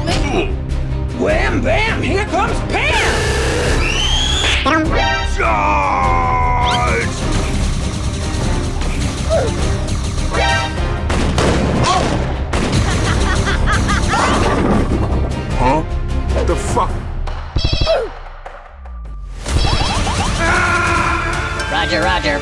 help me? Wham bam! Here comes Pam! Charge! Huh? What the fuck? Roger, roger.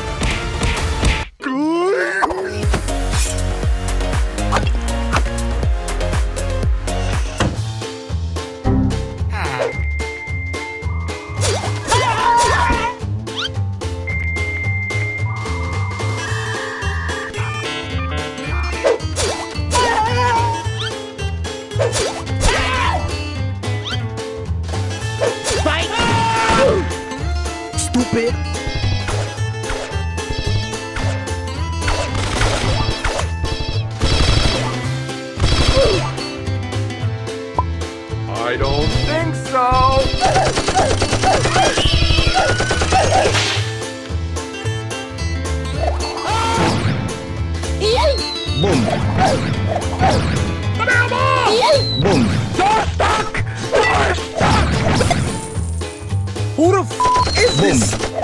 Stupid. I don't think so. Boom. Boom. Door stuck! Door stuck! Who the f is this?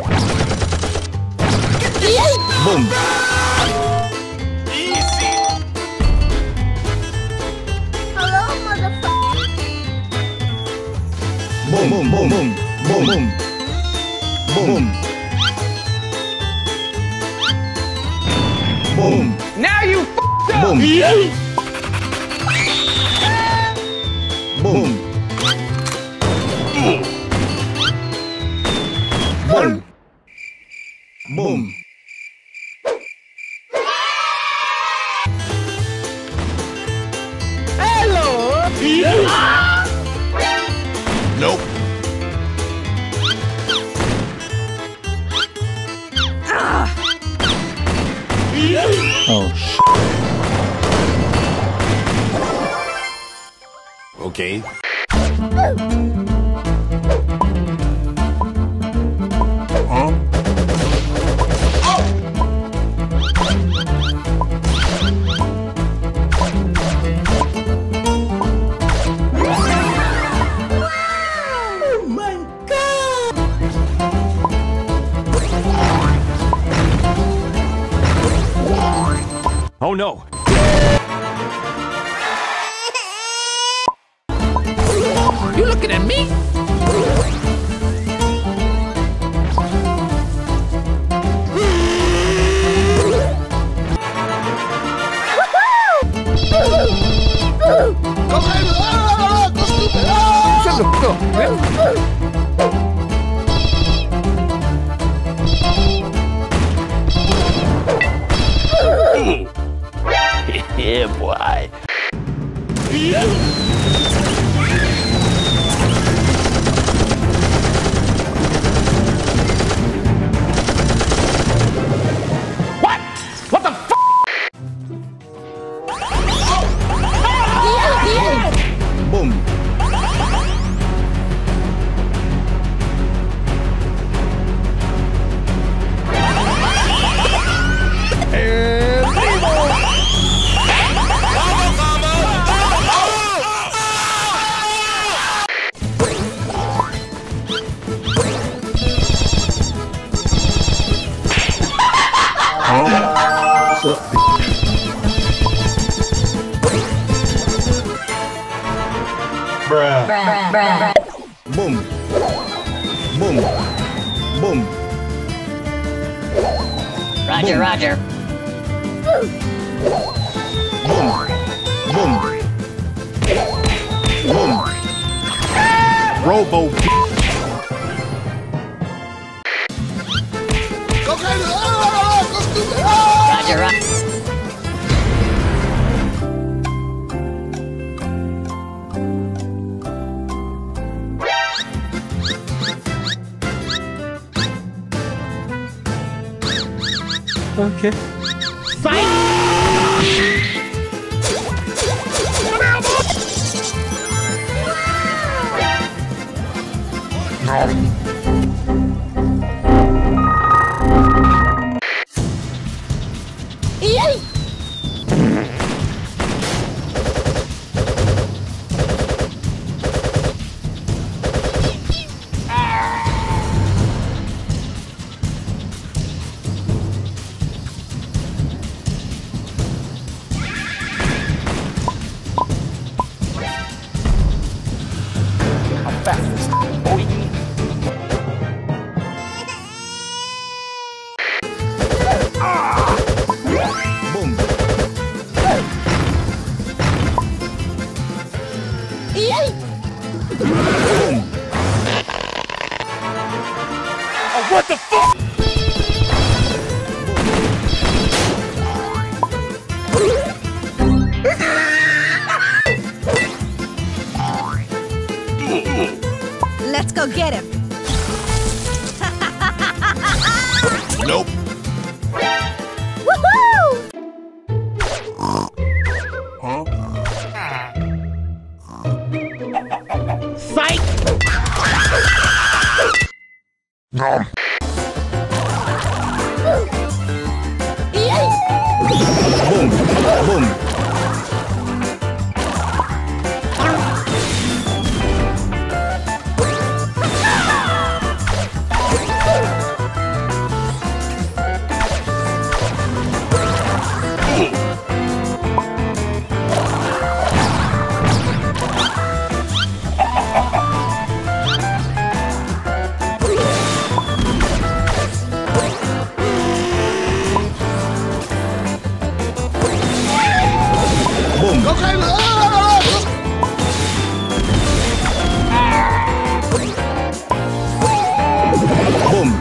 Boom. Easy! Hello, motherfucker. Boom, boom, boom, boom, boom, boom, boom, boom. Now you f***ed up! Boom. Boom. Boom. Boom. Hello! Nope. Oh shit. Okay. Huh? Oh no! You looking at me? Shut the fuck up, man. Yeah, boy. What? What the f***? Boom. What's up, bitch? Bruh. Boom. Boom. Boom. Roger, Boom. roger. Boom. Boom. Boom. Robo. Roger, roger. Okay. fuck? Let's go get him. Nope. Woohoo! Psych! Boom. Boom. Boom. Boom.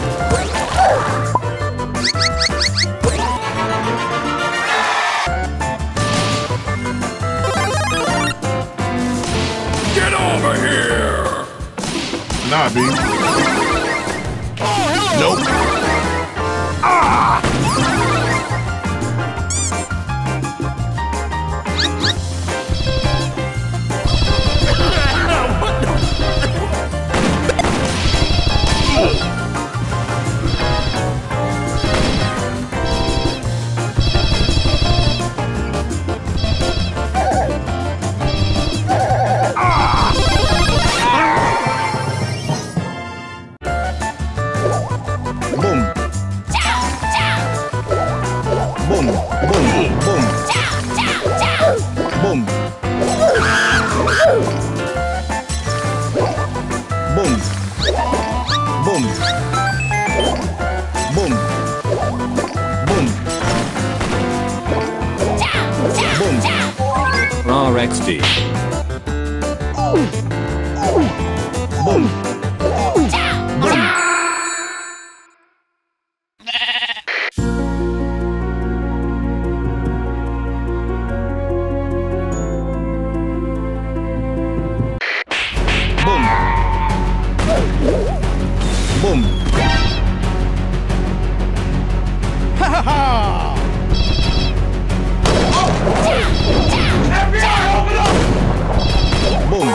Get over here! Nah, B. Nope. Boom. Boom. Boom. Boom. Boom. Boom. Boom. Boom. Boom. Boom. Raw XD. Boom. Boom. Boom. Boom.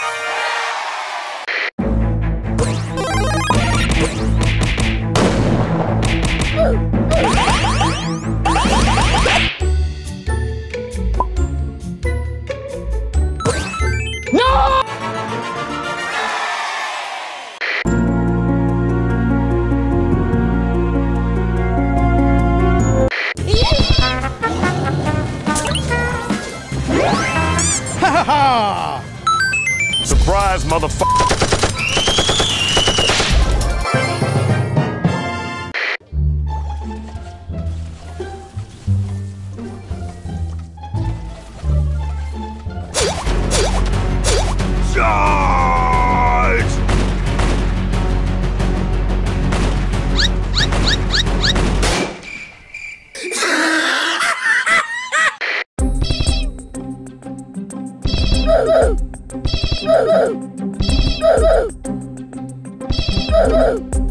Surprise, motherfucker. Charge! Woo!